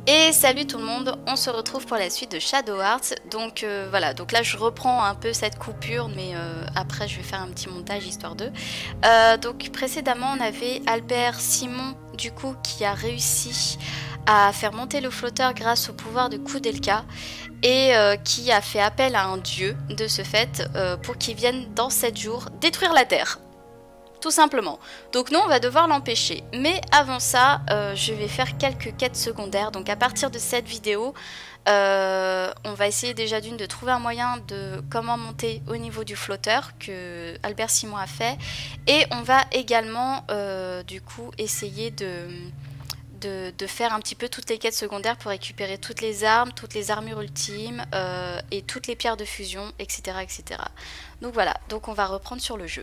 Et salut tout le monde, on se retrouve pour la suite de Shadow Hearts. Donc voilà, donc là je reprends un peu cette coupure, mais après je vais faire un petit montage histoire d'eux. Donc précédemment on avait Albert Simon du coup qui a réussi à faire monter le flotteur grâce au pouvoir de Koudelka et qui a fait appel à un dieu de ce fait pour qu'il vienne dans 7 jours détruire la Terre. Tout simplement. Donc nous on va devoir l'empêcher. Mais avant ça, je vais faire quelques quêtes secondaires. Donc à partir de cette vidéo, on va essayer déjà d'une de trouver un moyen de comment monter au niveau du flotteur que Albert Simon a fait. Et on va également du coup essayer de faire un petit peu toutes les quêtes secondaires pour récupérer toutes les armes, toutes les armures ultimes et toutes les pierres de fusion, etc. etc. Donc voilà, donc on va reprendre sur le jeu.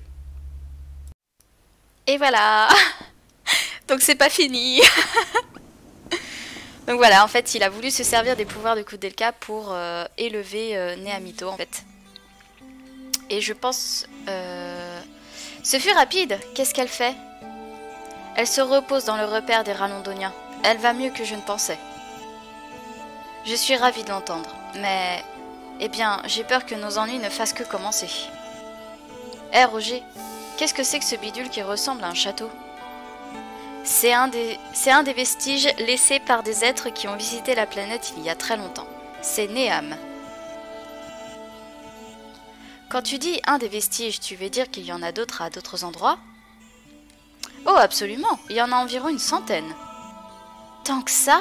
Et voilà. Donc c'est pas fini. Donc voilà, en fait, il a voulu se servir des pouvoirs de Koudelka pour élever Neamito, en fait. Et je pense... Ce fut rapide. Qu'est-ce qu'elle fait? Elle se repose dans le repère des rats londoniens. Elle va mieux que je ne pensais. Je suis ravie de l'entendre, mais... Eh bien, j'ai peur que nos ennuis ne fassent que commencer. Hé, Roger, qu'est-ce que c'est que ce bidule qui ressemble à un château? C'est un des vestiges laissés par des êtres qui ont visité la planète il y a très longtemps. C'est Neam. Quand tu dis un des vestiges, tu veux dire qu'il y en a d'autres à d'autres endroits? Oh, absolument. Il y en a environ une centaine. Tant que ça?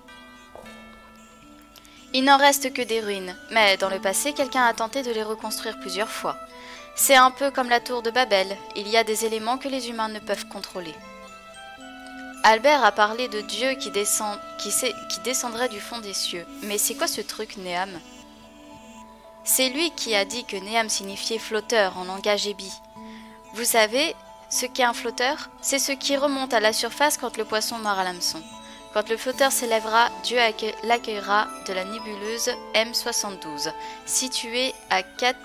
Il n'en reste que des ruines, mais dans le passé, quelqu'un a tenté de les reconstruire plusieurs fois. C'est un peu comme la tour de Babel, il y a des éléments que les humains ne peuvent contrôler. Albert a parlé de Dieu qui descendrait du fond des cieux. Mais c'est quoi ce truc, Neam? C'est lui qui a dit que Neam signifiait flotteur en langage ébi. Vous savez ce qu'est un flotteur? C'est ce qui remonte à la surface quand le poisson mord à l'hameçon. Quand le flotteur s'élèvera, Dieu l'accueillera de la nébuleuse M72, située à 4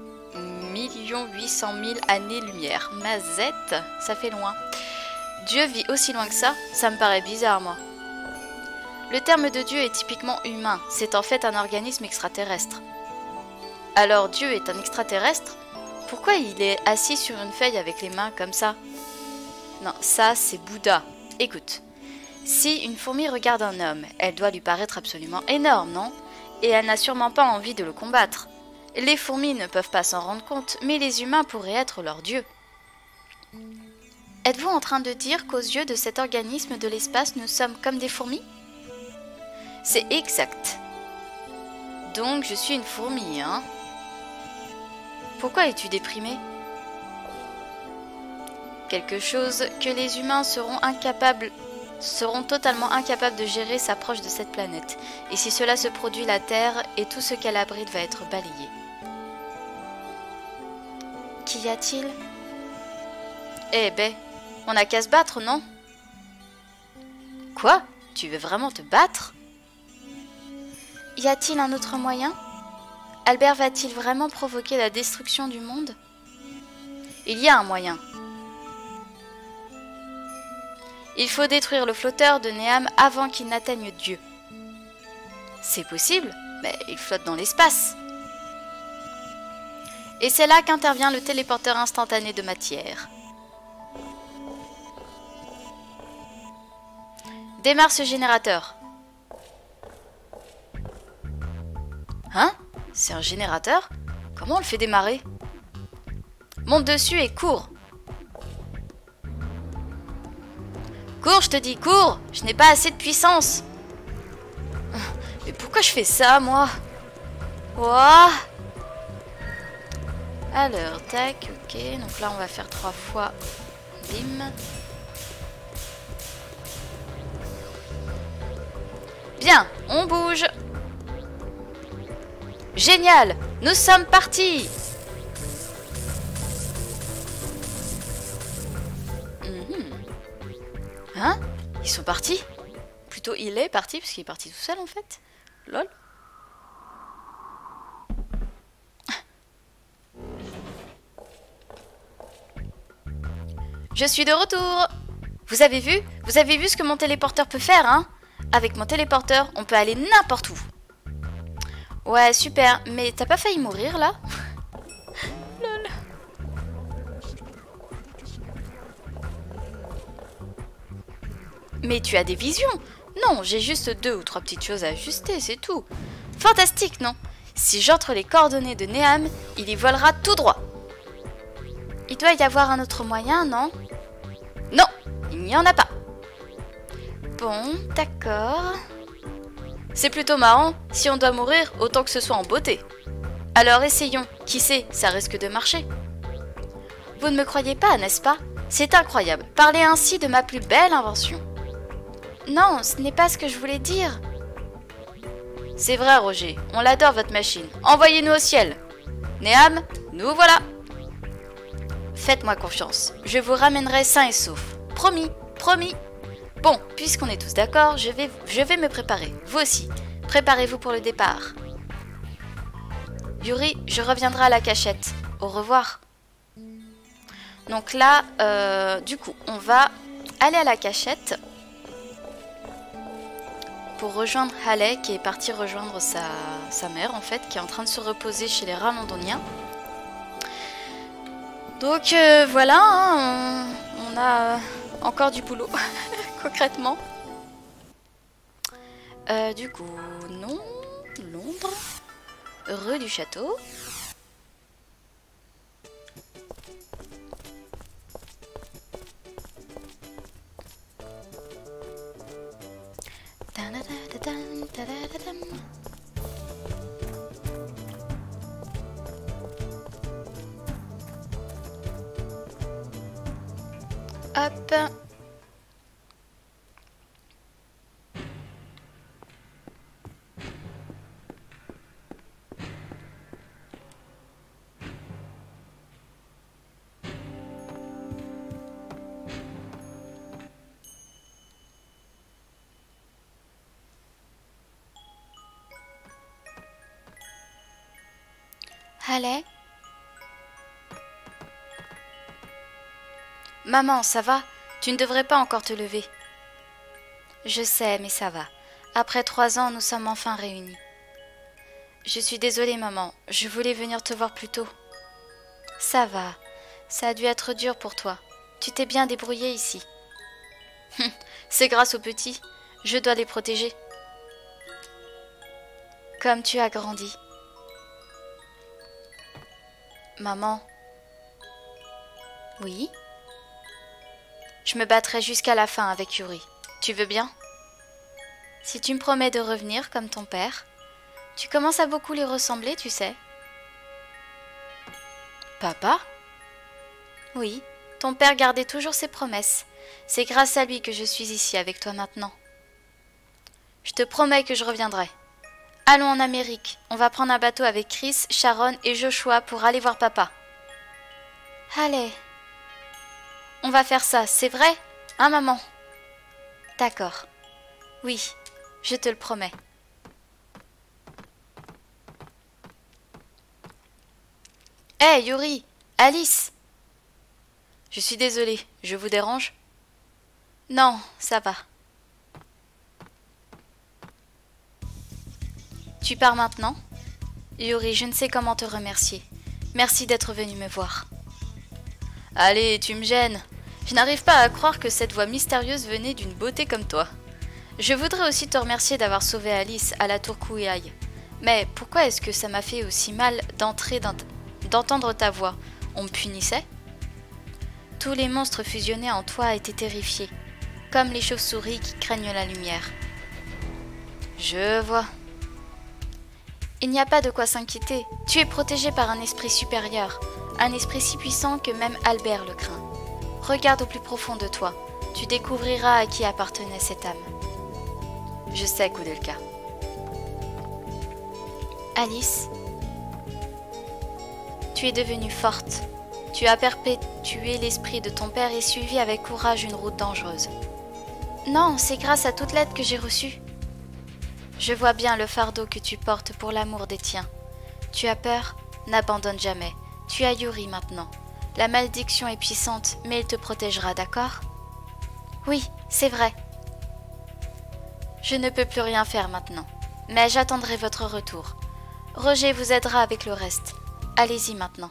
800 000 années-lumière. Mazette, ça fait loin. Dieu vit aussi loin que ça me paraît bizarre, moi. Le terme de Dieu est typiquement humain, c'est en fait un organisme extraterrestre. Alors Dieu est un extraterrestre? Pourquoi il est assis sur une feuille avec les mains comme ça? Non, ça c'est Bouddha. Écoute, si une fourmi regarde un homme, elle doit lui paraître absolument énorme, non? Et elle n'a sûrement pas envie de le combattre. Les fourmis ne peuvent pas s'en rendre compte, mais les humains pourraient être leur dieu. Êtes-vous en train de dire qu'aux yeux de cet organisme de l'espace, nous sommes comme des fourmis? C'est exact. Donc je suis une fourmi, hein? Pourquoi es-tu déprimé? Quelque chose que les humains seront totalement incapables de gérer s'approche de cette planète. Et si cela se produit, la Terre et tout ce qu'elle abrite va être balayé. Qu'y a-t-il? Eh ben, on n'a qu'à se battre, non? Quoi? Tu veux vraiment te battre? Y a-t-il un autre moyen? Albert va-t-il vraiment provoquer la destruction du monde? Il y a un moyen. Il faut détruire le flotteur de Neam avant qu'il n'atteigne Dieu. C'est possible, mais il flotte dans l'espace. Et c'est là qu'intervient le téléporteur instantané de matière. Démarre ce générateur. Hein? C'est un générateur? Comment on le fait démarrer? Monte dessus et cours. Cours, je te dis, cours! Je n'ai pas assez de puissance. Mais pourquoi je fais ça, moi? Ouah! Alors, tac, ok. Donc là, on va faire 3 fois. Bim. Bien, on bouge. Génial! Nous sommes partis! Hein? Ils sont partis? Plutôt il est parti, parce qu'il est parti tout seul en fait. Lol. Je suis de retour! Vous avez vu? Vous avez vu ce que mon téléporteur peut faire, hein? Avec mon téléporteur, on peut aller n'importe où. Ouais, super. Mais t'as pas failli mourir, là? Lol. Mais tu as des visions? Non, j'ai juste 2 ou 3 petites choses à ajuster, c'est tout. Fantastique, non? Si j'entre les coordonnées de Néam, il y volera tout droit. Il doit y avoir un autre moyen, non? Non, il n'y en a pas. Bon, d'accord. C'est plutôt marrant. Si on doit mourir, autant que ce soit en beauté. Alors essayons. Qui sait, ça risque de marcher. Vous ne me croyez pas, n'est-ce pas? C'est incroyable. Parler ainsi de ma plus belle invention. Non, ce n'est pas ce que je voulais dire. C'est vrai, Roger. On l'adore, votre machine. Envoyez-nous au ciel. Néam, nous voilà. Faites-moi confiance. Je vous ramènerai sain et sauf. Promis, promis. Bon, puisqu'on est tous d'accord, je vais me préparer. Vous aussi. Préparez-vous pour le départ. Yuri, je reviendrai à la cachette. Au revoir. Donc là, du coup, on va aller à la cachette pour rejoindre Haley, qui est partie rejoindre sa mère, en fait, qui est en train de se reposer chez les rats londoniens. Donc voilà, hein, on a encore du boulot, concrètement. Du coup, non, Londres, rue du Château. Hop. Allez. Maman, ça va? Tu ne devrais pas encore te lever. Je sais, mais ça va. Après 3 ans, nous sommes enfin réunis. Je suis désolée, maman. Je voulais venir te voir plus tôt. Ça va. Ça a dû être dur pour toi. Tu t'es bien débrouillée ici. C'est grâce aux petits. Je dois les protéger. Comme tu as grandi. Maman. Oui? Je me battrai jusqu'à la fin avec Yuri. Tu veux bien? Si tu me promets de revenir comme ton père, tu commences à beaucoup lui ressembler, tu sais. Papa? Oui, ton père gardait toujours ses promesses. C'est grâce à lui que je suis ici avec toi maintenant. Je te promets que je reviendrai. Allons en Amérique. On va prendre un bateau avec Chris, Sharon et Joshua pour aller voir papa. Allez. On va faire ça, c'est vrai? Hein, maman? D'accord. Oui, je te le promets. Hé, Yuri! Alice! Je suis désolée, je vous dérange? Non, ça va. Tu pars maintenant? Yuri, je ne sais comment te remercier. Merci d'être venu me voir. Allez, tu me gênes. Je n'arrive pas à croire que cette voix mystérieuse venait d'une beauté comme toi. Je voudrais aussi te remercier d'avoir sauvé Alice à la tour Kuei. Mais pourquoi est-ce que ça m'a fait aussi mal d'entendre ta voix? On me punissait? Tous les monstres fusionnés en toi étaient terrifiés, comme les chauves-souris qui craignent la lumière. Je vois. Il n'y a pas de quoi s'inquiéter. Tu es protégé par un esprit supérieur, un esprit si puissant que même Albert le craint. Regarde au plus profond de toi. Tu découvriras à qui appartenait cette âme. Je sais, Koudelka. Alice, tu es devenue forte. Tu as perpétué l'esprit de ton père et suivi avec courage une route dangereuse. Non, c'est grâce à toute l'aide que j'ai reçue. Je vois bien le fardeau que tu portes pour l'amour des tiens. Tu as peur? N'abandonne jamais. Tu as Yuri maintenant. La malédiction est puissante, mais il te protégera, d'accord? Oui, c'est vrai. Je ne peux plus rien faire maintenant, mais j'attendrai votre retour. Roger vous aidera avec le reste. Allez-y maintenant.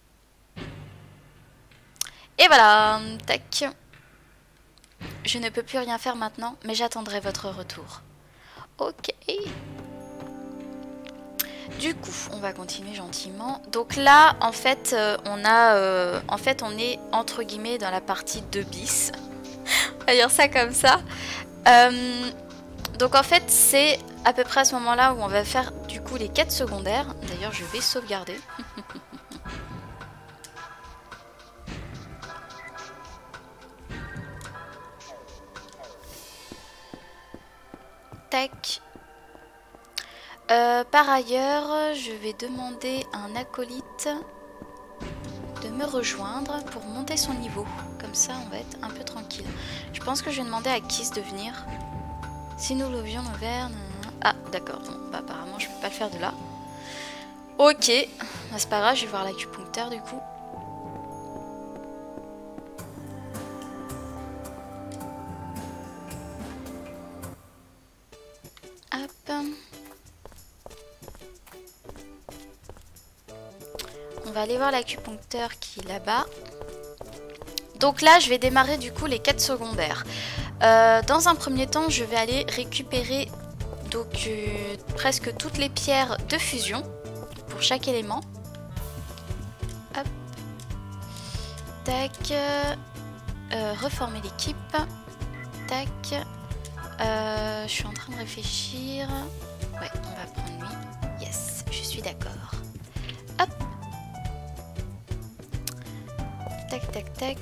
Et voilà, tac. Je ne peux plus rien faire maintenant, mais j'attendrai votre retour. Ok. Du coup, on va continuer gentiment. Donc là, en fait, on est entre guillemets dans la partie 2 bis. On va dire ça comme ça. Donc en fait, c'est à peu près à ce moment-là où on va faire du coup les quêtes secondaires. D'ailleurs, je vais sauvegarder. Tac. Par ailleurs, je vais demander à un acolyte de me rejoindre pour monter son niveau. Comme ça, on va être un peu tranquille. Je pense que je vais demander à Kiss de venir. Si nous l'ouvrions ouvert... Ah, d'accord. Bon, bah, apparemment, je peux pas le faire de là. Ok. Bah, c'est pas grave, je vais voir l'acupuncteur du coup. Hop. On va aller voir l'acupuncteur qui est là-bas. Donc là, je vais démarrer du coup les quêtes secondaires. Dans un premier temps, je vais aller récupérer donc presque toutes les pierres de fusion pour chaque élément. Hop. Tac. Reformer l'équipe. Tac. Je suis en train de réfléchir. Ouais, on va prendre lui. Yes, je suis d'accord. Hop. Tac, tac, tac.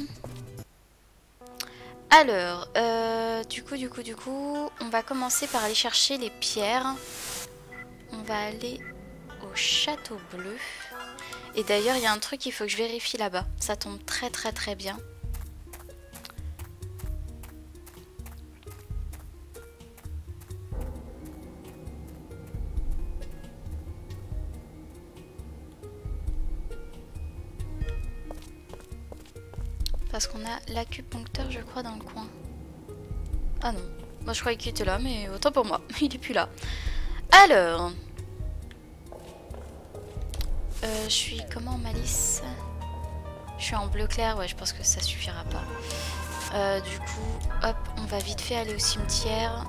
Alors, du coup, on va commencer par aller chercher les pierres. On va aller au château bleu. Et d'ailleurs, il y a un truc qu'il faut que je vérifie là-bas. Ça tombe très très très bien. Parce qu'on a l'acupuncteur, je crois, dans le coin. Ah non. Moi, je croyais qu'il était là, mais autant pour moi. Il est plus là. Alors. Je suis comment en malice? Je suis en bleu clair. Ouais, je pense que ça suffira pas. Du coup, hop, on va vite fait aller au cimetière.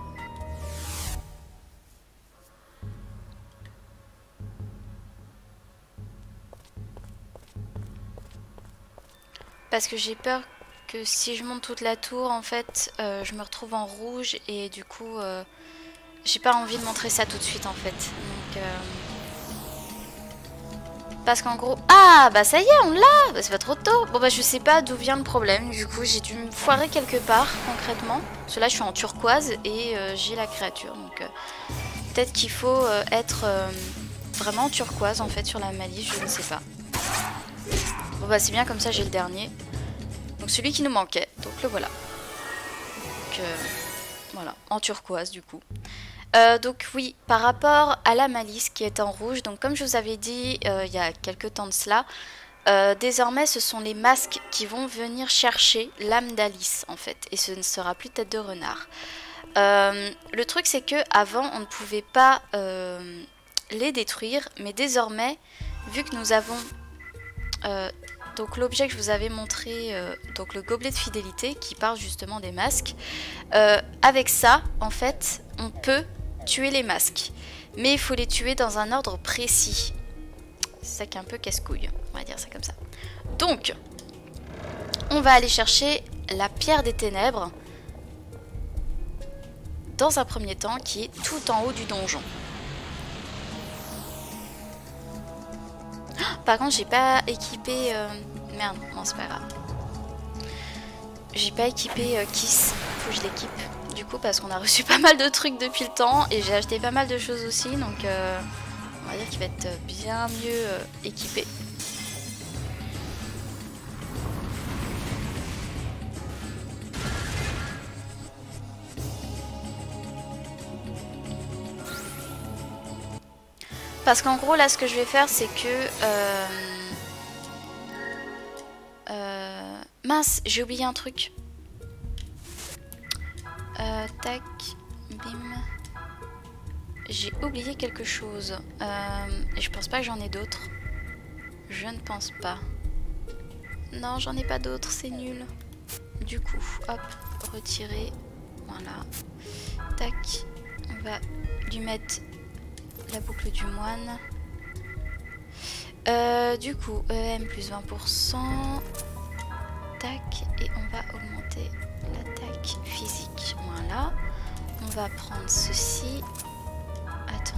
Parce que j'ai peur que si je monte toute la tour, en fait, je me retrouve en rouge et du coup, j'ai pas envie de montrer ça tout de suite, en fait. Donc, parce qu'en gros... Ah, bah ça y est, on l'a. Bah, c'est pas trop tôt. Bon, bah je sais pas d'où vient le problème. Du coup, j'ai dû me foirer quelque part, concrètement. Parce que là, je suis en turquoise et j'ai la créature. Donc, peut-être qu'il faut être vraiment en turquoise, en fait, sur la malice. Je ne sais pas. Bon bah c'est bien, comme ça j'ai le dernier. Donc celui qui nous manquait, donc le voilà. Donc voilà, en turquoise du coup. Donc oui, par rapport à la malice qui est en rouge, donc comme je vous avais dit il y a quelques temps de cela, désormais ce sont les masques qui vont venir chercher l'âme d'Alice en fait. Et ce ne sera plus tête de renard. Le truc c'est que avant on ne pouvait pas les détruire, mais désormais, vu que nous avons... donc l'objet que je vous avais montré, donc le gobelet de fidélité qui parle justement des masques, avec ça en fait on peut tuer les masques, mais il faut les tuer dans un ordre précis. C'est ça qui est un peu casse-couille, on va dire ça comme ça. Donc on va aller chercher la pierre des ténèbres dans un premier temps, qui est tout en haut du donjon. Par contre, j'ai pas équipé... Merde, non, c'est pas grave. J'ai pas équipé Kiss. Faut que je l'équipe. Du coup, parce qu'on a reçu pas mal de trucs depuis le temps. Et j'ai acheté pas mal de choses aussi. Donc, on va dire qu'il va être bien mieux équipé. Parce qu'en gros, là, ce que je vais faire, c'est que... mince, j'ai oublié un truc. Tac, bim. j'ai oublié quelque chose. Et je pense pas que j'en ai d'autres. Je ne pense pas. Non, j'en ai pas d'autres, c'est nul. Du coup, hop, retirer. Voilà. Tac. On va lui mettre la boucle du moine. Du coup, EM plus 20%. Tac. Et on va augmenter l'attaque physique. Voilà. On va prendre ceci. Attends.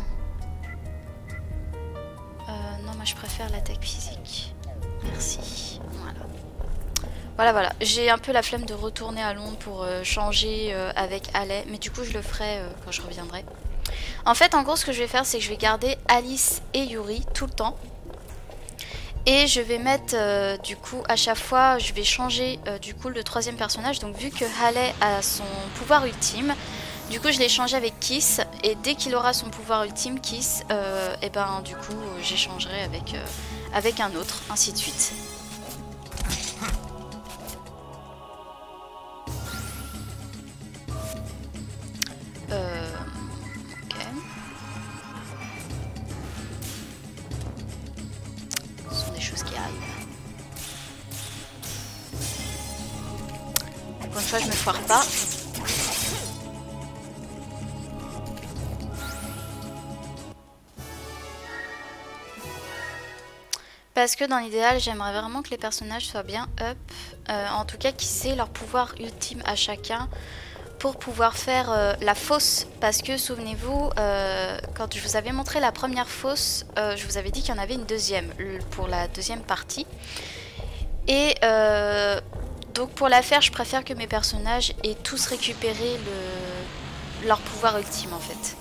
Non, moi je préfère l'attaque physique. Merci. Voilà. Voilà. J'ai un peu la flemme de retourner à Londres pour changer avec Allais. Mais du coup, je le ferai quand je reviendrai. En fait, en gros, ce que je vais faire, c'est que je vais garder Alice et Yuri tout le temps. Et je vais mettre, du coup, à chaque fois, je vais changer, du coup, le troisième personnage. Donc, vu que Allais a son pouvoir ultime, du coup, je l'ai changé avec Kiss. Et dès qu'il aura son pouvoir ultime, Kiss, et ben, du coup, j'échangerai avec un autre, ainsi de suite. Ok. Ce sont des choses qui arrivent. Encore une fois, je me foire pas. Parce que dans l'idéal, j'aimerais vraiment que les personnages soient bien up. En tout cas, qu'ils aient leur pouvoir ultime à chacun pour pouvoir faire la fosse. Parce que souvenez-vous, quand je vous avais montré la première fosse, je vous avais dit qu'il y en avait une deuxième pour la deuxième partie. Et donc pour la faire, je préfère que mes personnages aient tous récupéré leur pouvoir ultime en fait.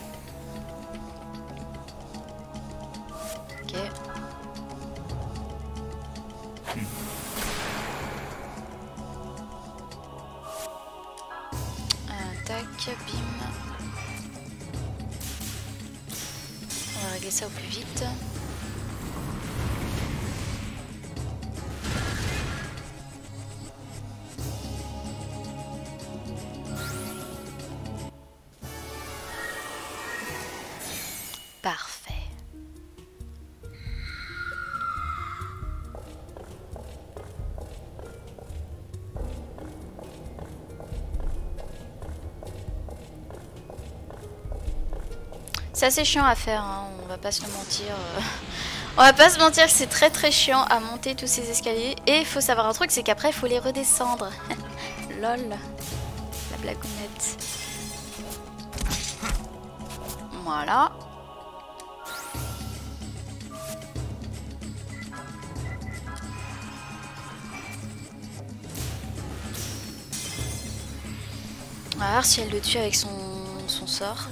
Ok. Tac, bim. On va régler ça au plus vite. Parfait. C'est assez chiant à faire, hein, on va pas se le mentir. On va pas se mentir que c'est très chiant à monter tous ces escaliers. Et il faut savoir un truc, c'est qu'après il faut les redescendre. Lol. La blagounette. Voilà. On va voir si elle le tue avec son sort.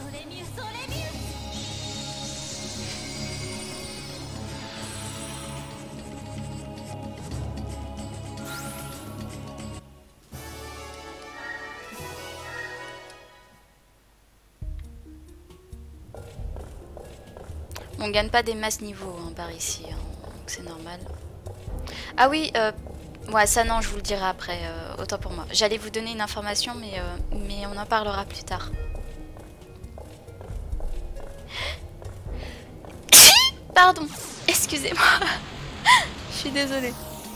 On gagne pas des masses niveau hein, par ici, hein, donc c'est normal. Ah oui, ouais ça non, je vous le dirai après, autant pour moi. J'allais vous donner une information, mais on en parlera plus tard. Pardon, excusez-moi, je suis désolée.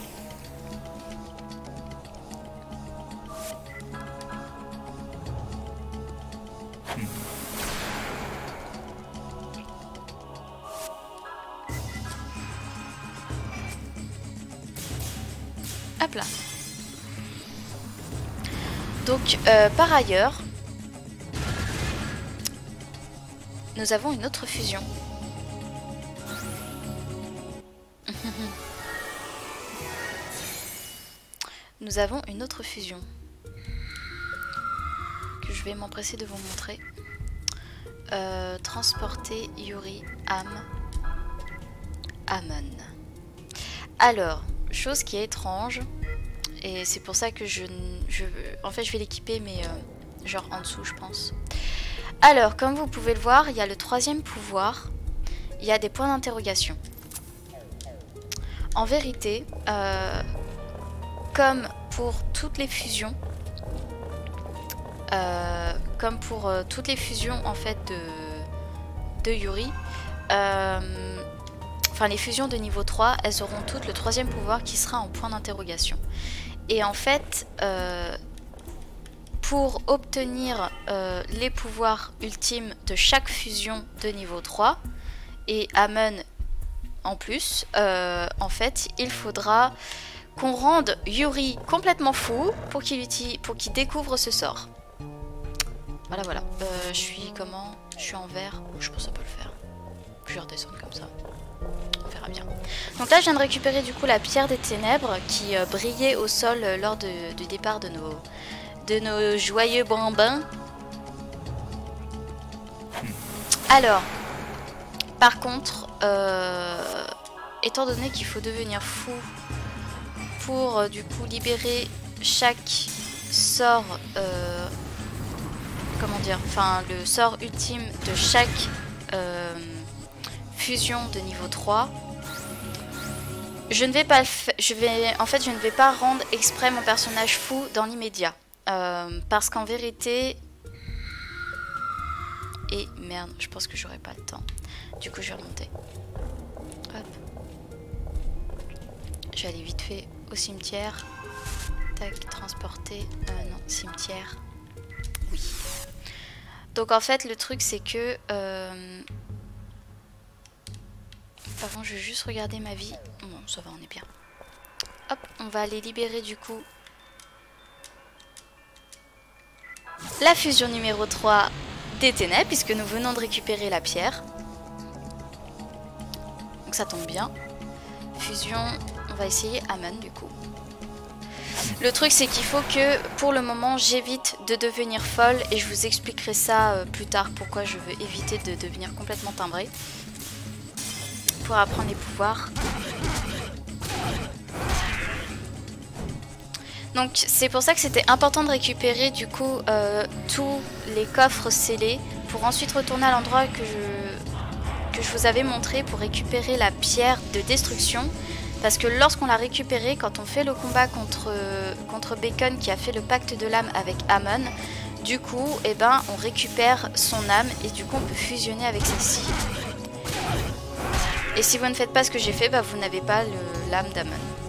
Hop là. Donc, par ailleurs, nous avons une autre fusion. Nous avons une autre fusion que je vais m'empresser de vous montrer. Transporter Yuri, Amon. Alors, chose qui est étrange, et c'est pour ça que en fait je vais l'équiper mais genre en dessous je pense. Alors comme vous pouvez le voir, il y a le troisième pouvoir, il y a des points d'interrogation. En vérité, comme pour toutes les fusions, en fait de Yuri, enfin les fusions de niveau 3, elles auront toutes le troisième pouvoir qui sera en point d'interrogation. Et en fait, pour obtenir les pouvoirs ultimes de chaque fusion de niveau 3, et Amon en plus, en fait, il faudra qu'on rende Yuri complètement fou pour qu'il découvre ce sort. Voilà, voilà. Je suis comment? Je suis en vert. Je pense que ça peut le faire. Je vais redescendre comme ça. On verra bien. Donc là, je viens de récupérer du coup la pierre des ténèbres qui brillait au sol lors du départ de nos joyeux bambins. Alors, par contre, étant donné qu'il faut devenir fou pour du coup libérer chaque sort, comment dire, enfin le sort ultime de chaque fusion de niveau 3, je ne vais pas le faire, en fait je ne vais pas rendre exprès mon personnage fou dans l'immédiat, parce qu'en vérité, et merde, je pense que j'aurai pas le temps, du coup je vais remonter, hop, je vais aller vite fait au cimetière, tac, transporter, non, cimetière, oui. Donc en fait le truc c'est que avant je vais juste regarder ma vie. Bon ça va, on est bien. Hop, on va aller libérer du coup la fusion numéro 3 des ténèbres puisque nous venons de récupérer la pierre. Donc ça tombe bien. Fusion, on va essayer Amon du coup. Le truc c'est qu'il faut que pour le moment j'évite de devenir folle et je vous expliquerai ça plus tard pourquoi je veux éviter de devenir complètement timbrée pour apprendre les pouvoirs. Donc c'est pour ça que c'était important de récupérer du coup tous les coffres scellés pour ensuite retourner à l'endroit que je vous avais montré pour récupérer la pierre de destruction. Parce que lorsqu'on l'a récupéré, quand on fait le combat contre Bacon qui a fait le pacte de l'âme avec Amon, du coup, eh ben, on récupère son âme et du coup on peut fusionner avec celle-ci. Et si vous ne faites pas ce que j'ai fait, bah, vous n'avez pas l'âme d'Amon.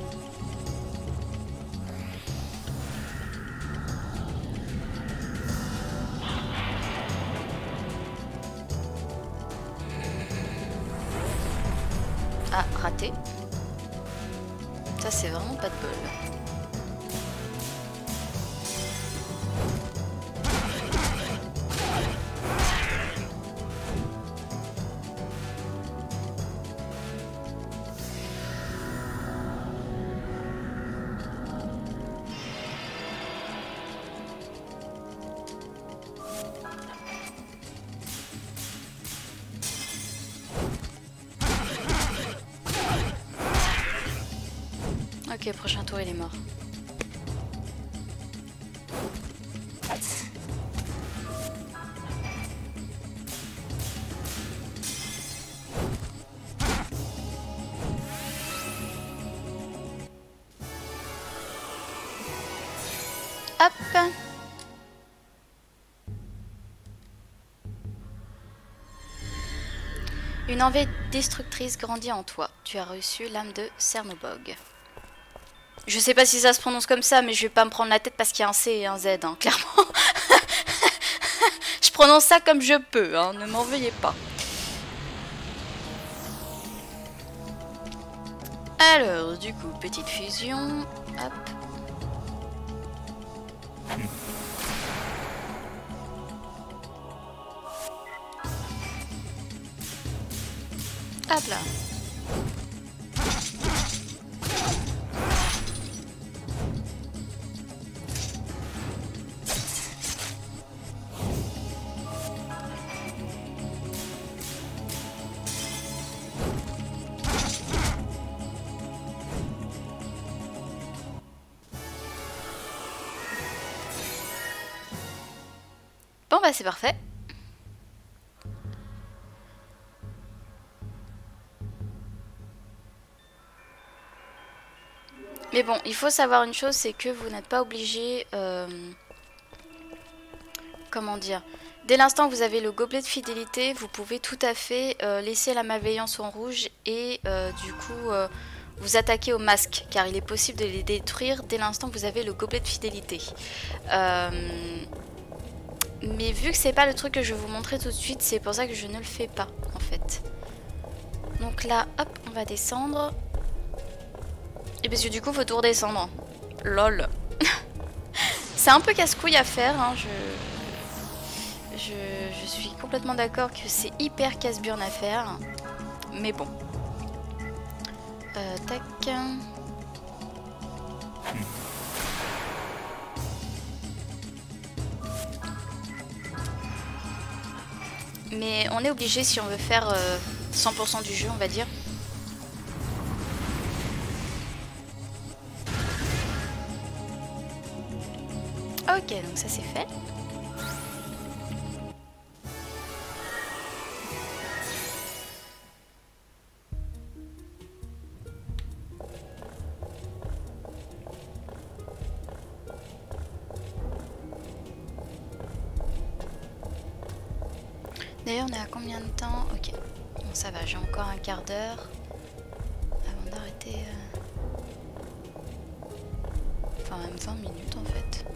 Ah, raté. Ça c'est vraiment pas de bol. Ok, prochain tour il est mort. Hop. Une envie destructrice grandit en toi. Tu as reçu l'âme de Cernobog. Je sais pas si ça se prononce comme ça, mais je vais pas me prendre la tête parce qu'il y a un C et un Z, hein, clairement. Je prononce ça comme je peux, hein, ne m'en veuillez pas. Alors, du coup, petite fusion. Hop. Hop là. Bon bah c'est parfait. Mais bon, il faut savoir une chose, c'est que vous n'êtes pas obligé... comment dire? Dès l'instant que vous avez le gobelet de fidélité, vous pouvez tout à fait laisser la malveillance en rouge et du coup vous attaquer au masque, car il est possible de les détruire dès l'instant que vous avez le gobelet de fidélité. Mais vu que c'est pas le truc que je vais vous montrer tout de suite, c'est pour ça que je ne le fais pas en fait. Donc là, hop, on va descendre. Et parce que du coup, faut tout redescendre. Lol. C'est un peu casse-couille à faire, hein. Je suis complètement d'accord que c'est hyper casse-burne à faire. Mais bon. Tac. Mais on est obligé si on veut faire 100% du jeu, on va dire. Ok, donc ça c'est fait. D'ailleurs, on est à combien de temps? Ok, bon ça va, j'ai encore un quart d'heure avant d'arrêter. Enfin, même 20 minutes en fait.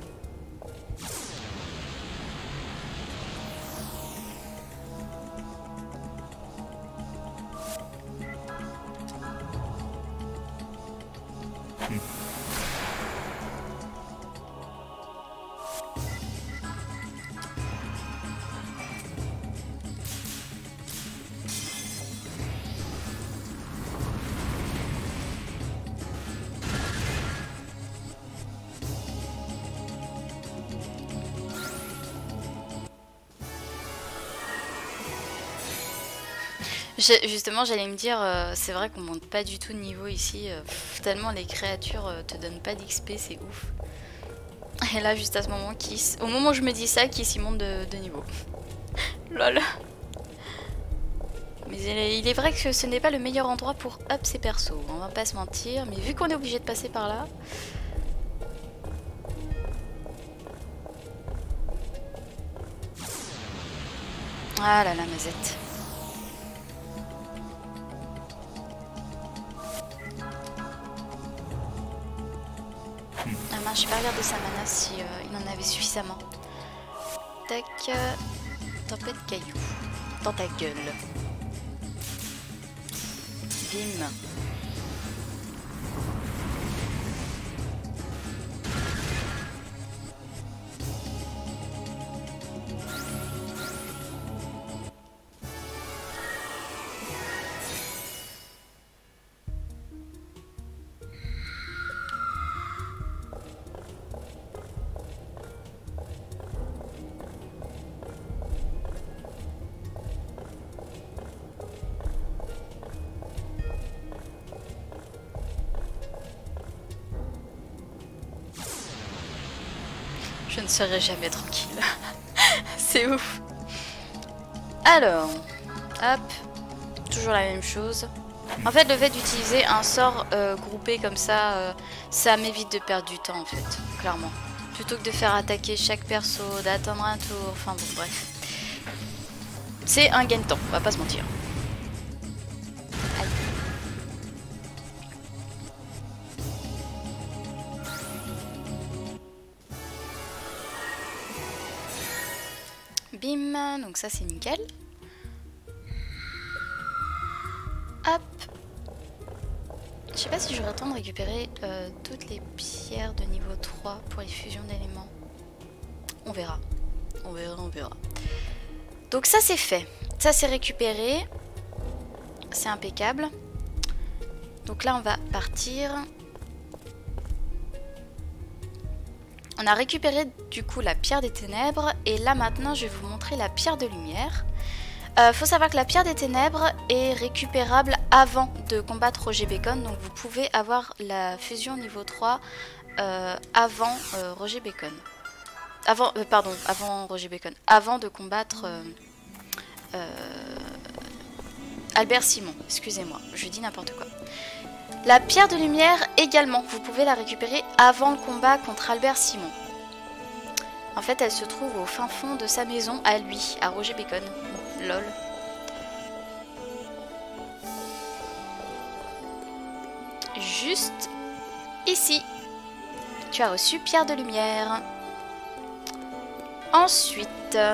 Justement, j'allais me dire, c'est vrai qu'on monte pas du tout de niveau ici, tellement les créatures te donnent pas d'XP, c'est ouf. Et là, juste à ce moment, au moment où je me dis ça, Kiss il monte de niveau. Lol. Mais il est vrai que ce n'est pas le meilleur endroit pour up ses persos, on va pas se mentir, mais vu qu'on est obligé de passer par là... Ah là là, Mazette. Ah mince, j'ai pas regardé sa mana si il en avait suffisamment. Tac, tempête caillou. Dans ta gueule. Bim. Je ne serai jamais tranquille. C'est ouf. Alors, hop, toujours la même chose. En fait, le fait d'utiliser un sort groupé comme ça, ça m'évite de perdre du temps en fait, clairement. Plutôt que de faire attaquer chaque perso, d'attendre un tour, enfin bon, bref. C'est un gain de temps, on va pas se mentir. Aïe. Bim, donc ça c'est nickel. Hop. Je sais pas si j'aurais le temps de récupérer toutes les pierres de niveau 3 pour les fusions d'éléments. On verra. On verra, on verra. Donc ça c'est fait. Ça c'est récupéré. C'est impeccable. Donc là on va partir. On a récupéré du coup la pierre des ténèbres. Et là maintenant je vais vous montrer la pierre de lumière. Faut savoir que la pierre des ténèbres est récupérable avant de combattre Roger Bacon. Donc vous pouvez avoir la fusion niveau 3 avant Roger Bacon. Avant Roger Bacon. Avant de combattre Albert Simon. Excusez-moi, je dis n'importe quoi. La pierre de lumière également. Vous pouvez la récupérer avant le combat contre Albert Simon. En fait, elle se trouve au fin fond de sa maison, à lui, à Roger Bacon. Lol. Juste ici. Tu as reçu pierre de lumière. Ensuite...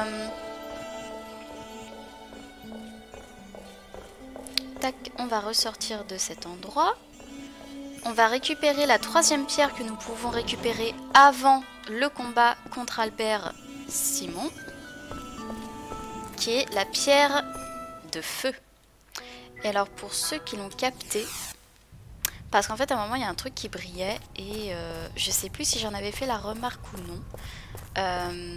tac, on va ressortir de cet endroit. On va récupérer la 3e pierre que nous pouvons récupérer avant le combat contre Albert Simon, qui est la pierre de feu. Et alors pour ceux qui l'ont capté, parce qu'en fait à un moment il y a un truc qui brillait et je sais plus si j'en avais fait la remarque ou non.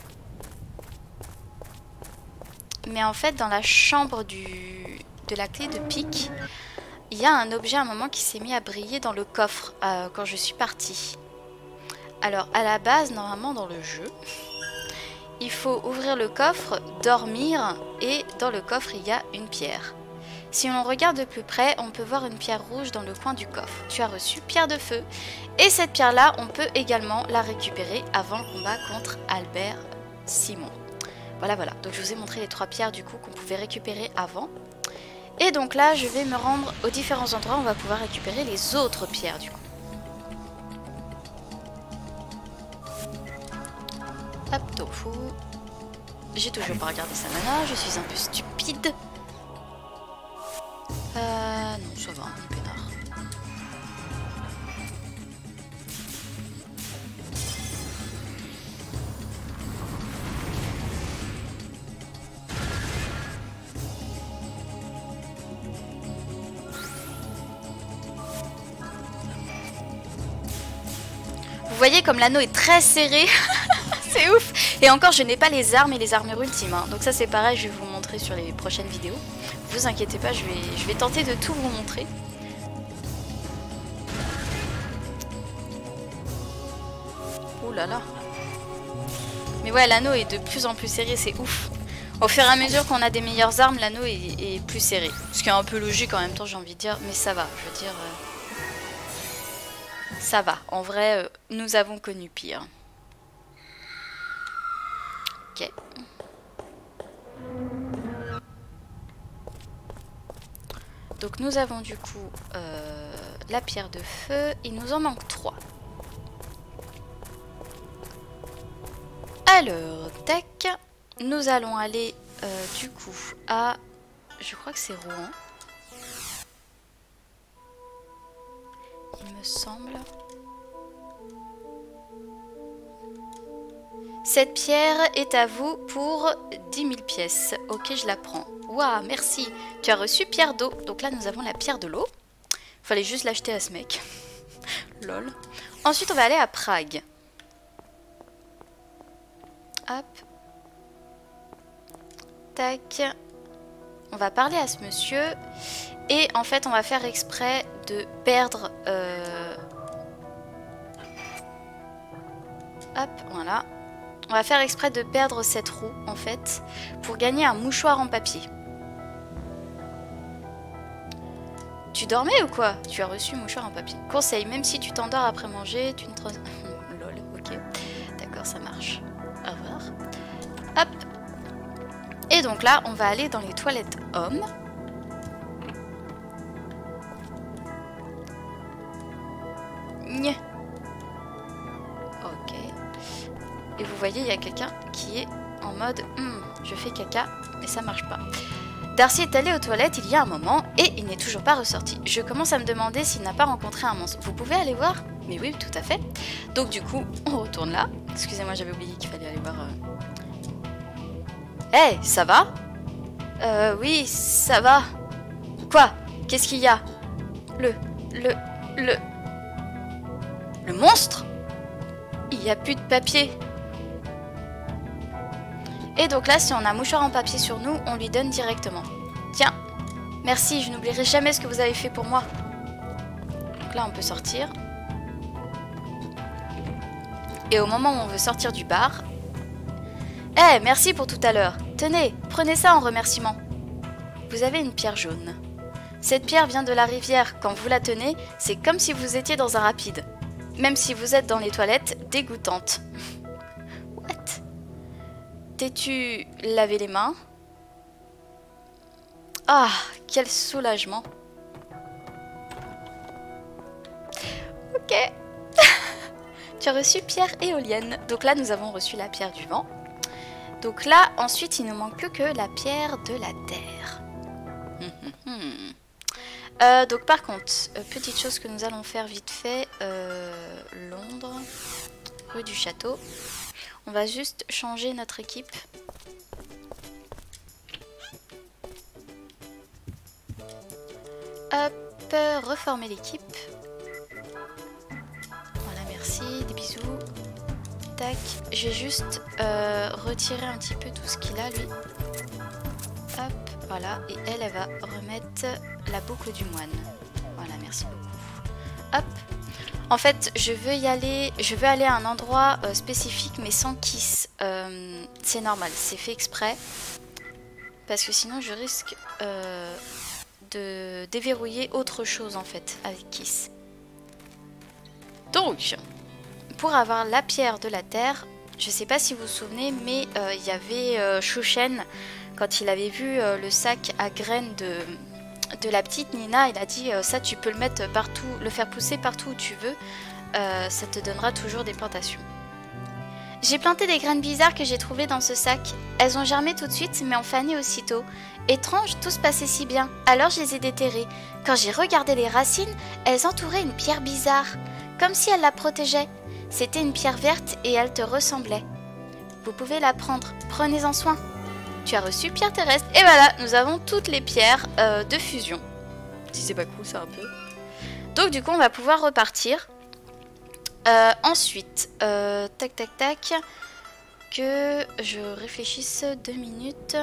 Mais en fait dans la chambre de la clé de pique, il y a un objet à un moment qui s'est mis à briller dans le coffre quand je suis partie. Alors à la base, normalement dans le jeu, il faut ouvrir le coffre, dormir et dans le coffre il y a une pierre. Si on regarde de plus près, on peut voir une pierre rouge dans le coin du coffre. Tu as reçu pierre de feu et cette pierre là on peut également la récupérer avant le combat contre Albert Simon. Voilà, donc je vous ai montré les 3 pierres du coup qu'on pouvait récupérer avant. Et donc là, je vais me rendre aux différents endroits où on va pouvoir récupérer les autres pierres du coup. Hop, tofu. J'ai toujours pas regardé sa mana, je suis un peu stupide. Non, ça va, on est peinard. Vous voyez comme l'anneau est très serré. C'est ouf. Et encore je n'ai pas les armes et les armures ultimes hein. Donc ça c'est pareil, je vais vous montrer sur les prochaines vidéos. Vous inquiétez pas, je vais tenter de tout vous montrer. Ouh là là. Mais ouais, l'anneau est de plus en plus serré, c'est ouf. Au fur et à mesure qu'on a des meilleures armes, l'anneau est plus serré. Ce qui est un peu logique en même temps, j'ai envie de dire, mais ça va, je veux dire... ça va, en vrai, nous avons connu pire. Ok. Donc nous avons du coup la pierre de feu, il nous en manque 3. Alors, tac, nous allons aller du coup à, je crois que c'est Rouen. Il me semble. Cette pierre est à vous pour 10 000 pièces. Ok, je la prends. Waouh, merci. Tu as reçu pierre d'eau. Donc là, nous avons la pierre de l'eau. Fallait juste l'acheter à ce mec. Lol. Ensuite, on va aller à Prague. Hop. Tac. On va parler à ce monsieur. Et en fait, on va faire exprès de perdre... Hop, voilà. On va faire exprès de perdre cette roue, en fait, pour gagner un mouchoir en papier. Tu dormais ou quoi? Tu as reçu un mouchoir en papier. Conseil, même si tu t'endors après manger, tu ne te... Lol, ok. D'accord, ça marche. Au revoir. Hop. Et donc là, on va aller dans les toilettes hommes. Nya. Ok. Et vous voyez, il y a quelqu'un qui est en mode je fais caca, mais ça marche pas. Darcy est allé aux toilettes il y a un moment et il n'est toujours pas ressorti. Je commence à me demander s'il n'a pas rencontré un monstre. Vous pouvez aller voir? Mais oui, tout à fait. Donc du coup, on retourne là. Excusez-moi, j'avais oublié qu'il fallait aller voir... Hey, ça va? Oui, ça va. Quoi? Qu'est-ce qu'il y a? Le monstre? Il n'y a plus de papier. Et donc là, si on a un mouchoir en papier sur nous, on lui donne directement. Tiens, merci, je n'oublierai jamais ce que vous avez fait pour moi. Donc là, on peut sortir. Et au moment où on veut sortir du bar... Eh, merci pour tout à l'heure. Tenez, prenez ça en remerciement. Vous avez une pierre jaune. Cette pierre vient de la rivière. Quand vous la tenez, c'est comme si vous étiez dans un rapide. Même si vous êtes dans les toilettes, dégoûtante. What? t'es-tu lavé les mains? Ah, quel soulagement. Ok. Tu as reçu pierre éolienne. Donc là, nous avons reçu la pierre du vent. Donc là, ensuite, il ne manque que la pierre de la terre. Donc par contre, petite chose que nous allons faire vite fait. Londres, rue du Château. On va juste changer notre équipe. Hop, reformer l'équipe. Voilà, merci, des bisous. Tac, je vais juste retirer un petit peu tout ce qu'il a lui. Hop, voilà, et elle va remettre la boucle du moine. Voilà, merci beaucoup. Hop. En fait, je veux aller à un endroit spécifique, mais sans kiss. C'est normal, c'est fait exprès. Parce que sinon, je risque de déverrouiller autre chose, en fait, avec kiss. Donc, pour avoir la pierre de la terre, je sais pas si vous vous souvenez, mais il y avait Shushen, quand il avait vu le sac à graines de la petite Nina, il a dit ça tu peux le mettre partout, le faire pousser partout où tu veux, ça te donnera toujours des plantations. J'ai planté des graines bizarres que j'ai trouvées dans ce sac. Elles ont germé tout de suite mais ont fané aussitôt. Étrange, tout se passait si bien, alors je les ai déterrées. Quand j'ai regardé les racines, elles entouraient une pierre bizarre, comme si elles la protégeaient. C'était une pierre verte et elle te ressemblait. Vous pouvez la prendre, prenez-en soin. Tu as reçu pierre terrestre. Et voilà, nous avons toutes les pierres de fusion. Si c'est pas cool ça un peu. Donc du coup on va pouvoir repartir. Ensuite, tac tac tac. Que je réfléchisse 2 minutes.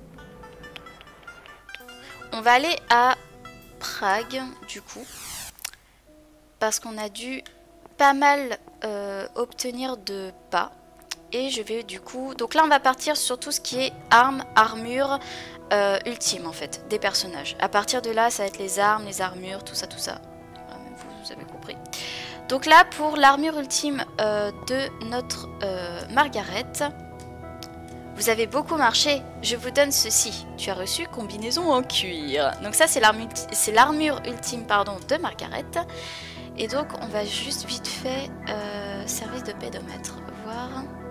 On va aller à Prague du coup. Parce qu'on a dû pas mal obtenir de pas. Et je vais du coup... Donc là on va partir sur tout ce qui est armes, armure, ultime en fait, des personnages. À partir de là ça va être les armes, les armures, tout ça, tout ça. Vous avez compris. Donc là pour l'armure ultime de notre Margaret, vous avez beaucoup marché, je vous donne ceci. Tu as reçu combinaison en cuir. Donc ça c'est l'armure ultime pardon, de Margaret. Et donc on va juste vite fait service de pédomètre, voir...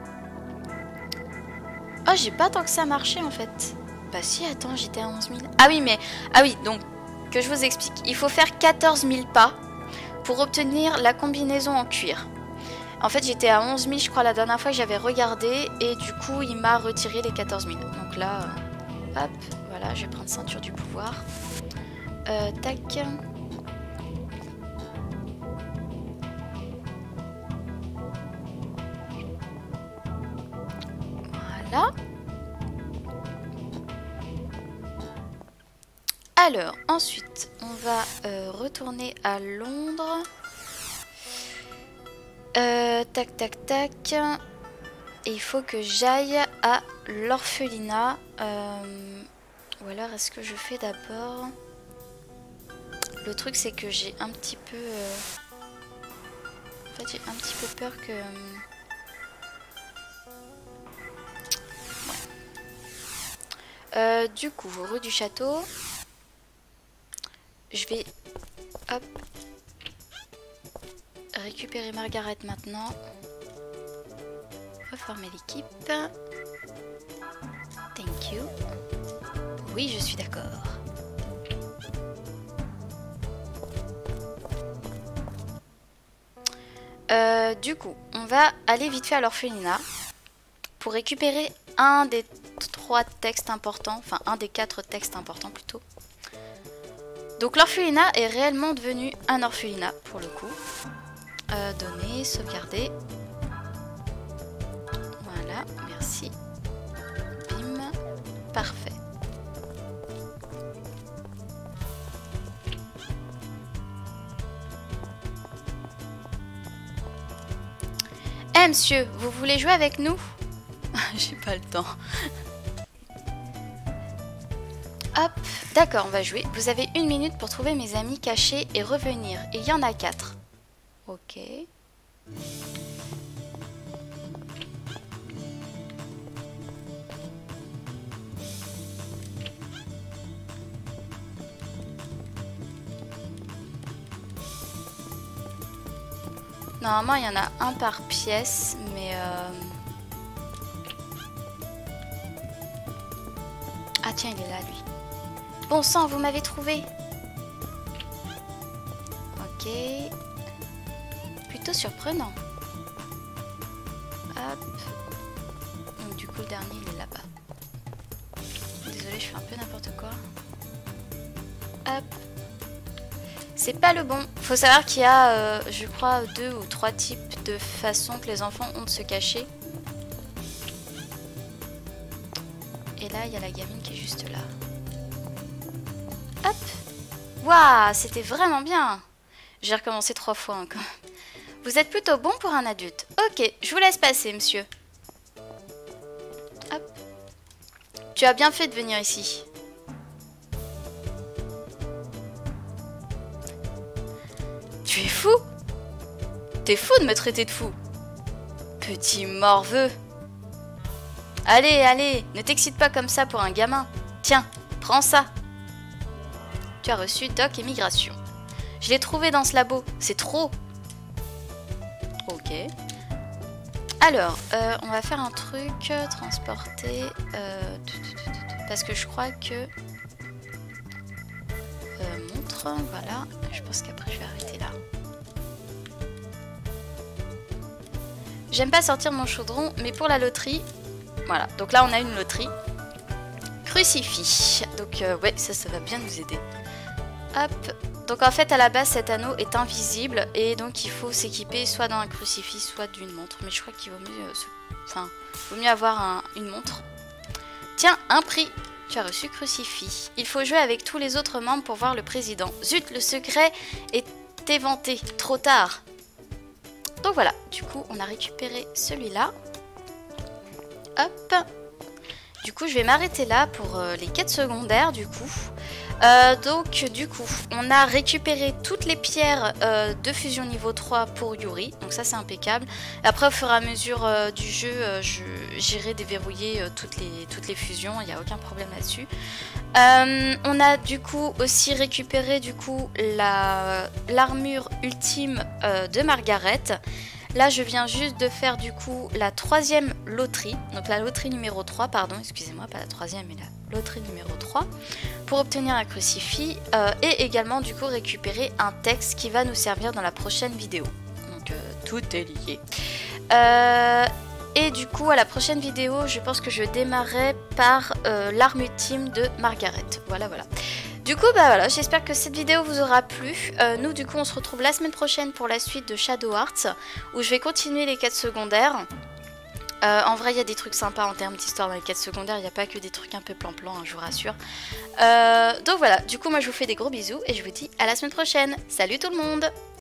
Oh, j'ai pas tant que ça marché en fait. Bah si, attends, j'étais à 11 000. Ah oui, mais... Ah oui, donc, que je vous explique. Il faut faire 14 000 pas pour obtenir la combinaison en cuir. En fait, j'étais à 11 000, je crois, la dernière fois que j'avais regardé. Et du coup, il m'a retiré les 14 000. Donc là, hop, voilà, je vais prendre ceinture du pouvoir. Tac. Voilà. Alors, ensuite, on va retourner à Londres. Tac, tac, tac. Et il faut que j'aille à l'orphelinat. Ou alors, est-ce que je fais d'abord... Le truc, c'est que j'ai un petit peu... En fait, j'ai un petit peu peur que... Du coup, rue du Château, je vais hop, récupérer Margaret maintenant, reformer l'équipe. Thank you. Oui, je suis d'accord. Du coup, on va aller vite fait à l'orphelinat pour récupérer un des 3 textes importants, enfin un des 4 textes importants plutôt. Donc l'orphelinat est réellement devenu un orphelinat pour le coup. Donner, sauvegarder. Voilà, merci. Bim, parfait. Eh monsieur, vous voulez jouer avec nous? J'ai pas le temps. Hop, d'accord, on va jouer. Vous avez 1 minute pour trouver mes amis cachés et revenir. Et il y en a 4. Ok. Normalement, il y en a un par pièce, mais... Ah tiens, il est là, lui. Bon sang, vous m'avez trouvé. Ok. Plutôt surprenant. Hop. Donc du coup, le dernier, il est là-bas. Désolée, je fais un peu n'importe quoi. Hop. C'est pas le bon. Faut savoir qu'il y a, je crois, 2 ou 3 types de façons que les enfants ont de se cacher. Et là, il y a la gamine qui est juste là. Hop. Waouh, c'était vraiment bien. J'ai recommencé 3 fois encore. Vous êtes plutôt bon pour un adulte. Ok, je vous laisse passer, monsieur. Hop. Tu as bien fait de venir ici. Tu es fou? T'es fou de me traiter de fou. Petit morveux. Allez, allez, ne t'excite pas comme ça pour un gamin. Tiens, prends ça. Tu as reçu Doc Immigration. Je l'ai trouvé dans ce labo, c'est trop. Ok. Alors, on va faire un truc, transporter... parce que je crois que... montre, voilà. Je pense qu'après je vais arrêter là. J'aime pas sortir mon chaudron, mais pour la loterie... Voilà, donc là on a une loterie. Crucifix. Donc ouais, ça va bien nous aider. Hop. Donc en fait à la base cet anneau est invisible et donc il faut s'équiper soit d'un crucifix soit d'une montre. Mais je crois qu'il vaut mieux, vaut mieux avoir une montre. Tiens, un prix. Tu as reçu crucifix. Il faut jouer avec tous les autres membres pour voir le président. Zut, le secret est éventé. Trop tard. Donc voilà, du coup on a récupéré celui-là. Hop. Du coup je vais m'arrêter là pour les quêtes secondaires du coup. Donc du coup on a récupéré toutes les pierres de fusion niveau 3 pour Yuri. Donc ça c'est impeccable. Après au fur et à mesure du jeu j'irai déverrouiller toutes les fusions. Il n'y a aucun problème là-dessus. On a du coup aussi récupéré du coup l'armure ultime de Margaret. Là, je viens juste de faire du coup la 3e loterie. Donc la loterie numéro 3, pardon, excusez-moi, pas la 3e, mais la loterie numéro 3. Pour obtenir un crucifix et également du coup récupérer un texte qui va nous servir dans la prochaine vidéo. Donc tout est lié. Et du coup, à la prochaine vidéo, je pense que je démarrerai par l'arme ultime de Margaret. Voilà, voilà. Du coup, bah voilà, j'espère que cette vidéo vous aura plu. Nous, du coup, on se retrouve la semaine prochaine pour la suite de Shadow Hearts, où je vais continuer les quêtes secondaires. En vrai, il y a des trucs sympas en termes d'histoire dans les quêtes secondaires, il n'y a pas que des trucs un peu plan-plan, hein, je vous rassure. Donc voilà, du coup, moi, je vous fais des gros bisous et je vous dis à la semaine prochaine. Salut tout le monde!